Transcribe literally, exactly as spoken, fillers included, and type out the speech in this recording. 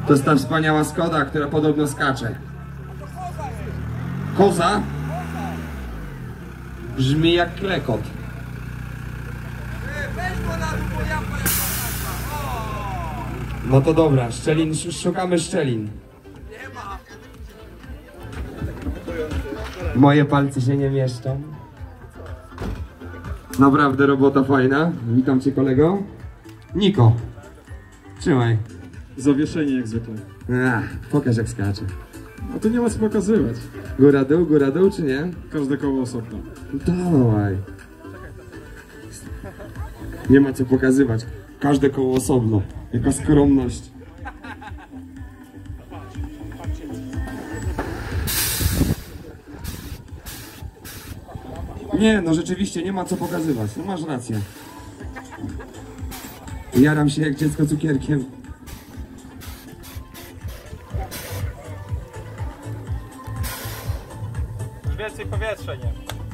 To jest ta wspaniała Skoda, która podobno skacze. Koza? Brzmi jak klekot. No to dobra, szczelin, szukamy szczelin. Moje palce się nie mieszczą. Naprawdę robota fajna. Witam cię, kolego. Niko. Trzymaj. Zawieszenie jak zwykle. Ach, pokaż jak skacze. A tu nie ma co pokazywać. Góra dół, góra dół czy nie? Każde koło osobno. Dawaj. Nie ma co pokazywać. Każde koło osobno. Jaka skromność. Nie, no rzeczywiście nie ma co pokazywać. No masz rację. Jaram się jak dziecko cukierkiem. Więcej powietrza nie.